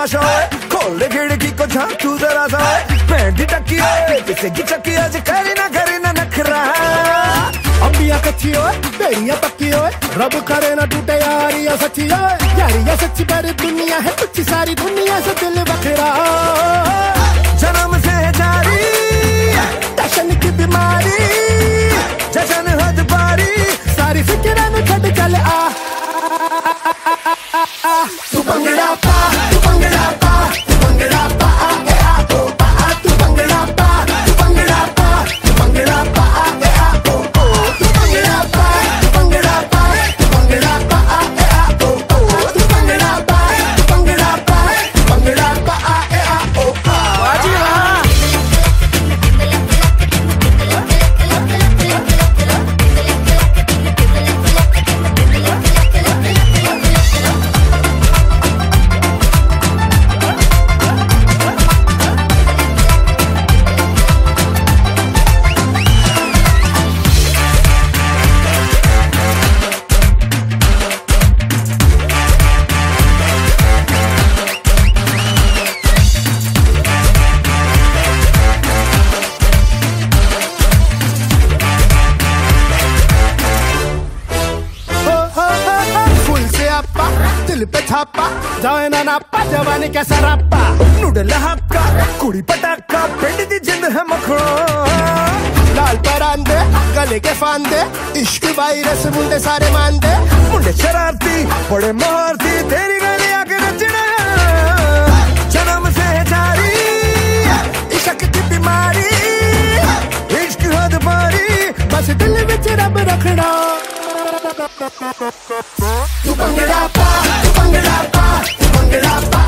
तमाशा है, खोल दे खिड़की को झांक तू जरा सा, बैंड टकी है किसे की चक्की आज करे ना नखरा। अंबिया कच्ची हो बेरिया पक्की हो, रब करे ना टूटे यारियां सच्ची हो, यारियां सच्ची पर दुनिया है कुछ सारी दुनिया से दिल बखरा। जन्म से जारी टशन की बीमारी, जशन हद पारी, सारी फिक्र में छड़ चल आ। तू भंगड़ा पा, तू भंगड़ा पा, तू भंगड़ा पा, ए आ ओ पा, तू भंगड़ा पा, तू भंगड़ा पा, तू भंगड़ा पा, ए आ ओ ओ, तू भंगड़ा पा, तू भंगड़ा पा, तू भंगड़ा पा, ए आ ओ ओ, तू भंगड़ा पा, तू भंगड़ा पा, तू भंगड़ा पा, ए आ ओ आ। बाजी हाँ। दिल पे छापा जाए ना नापा, जवानी का सरापा, नूडल हक्का कुड़ी पटाखा, पेट दी जिंद है मखना। लाल परांदे गले के फांदे, इश्क वायरस मुंडे सारे मांदे, मुंडे शरारती बड़े मारती, तेरी गली आके नचना। जन्म से जारी इश्क की बीमारी, इश्क हद पारी, बस दिल विच रब रखना। तू भंगड़ा पा, तू भंगड़ा पा, तू भंगड़ा पा,